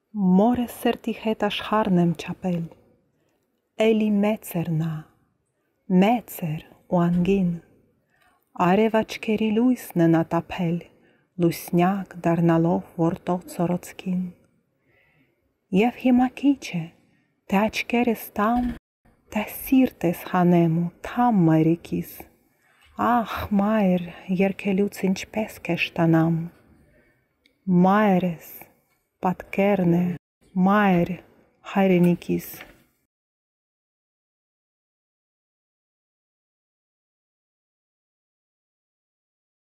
More սրտիհետ աշխարհն եմ չապել, էլի մեծեր նա, մեծեր ու անգին, արև աչքերի լույսն է նա տափել, լուսնյակ դառնալով որդով սորոցքին։ Եվ հիմա քիչ է, թե աչքերս տամ, թե սիրտս հանեմ ու թամ մայրիկիս, ախ մայր, երգելուց ինչպես կեշտանամ, մայրս, պատկերն է, մայր հայրենիքիս։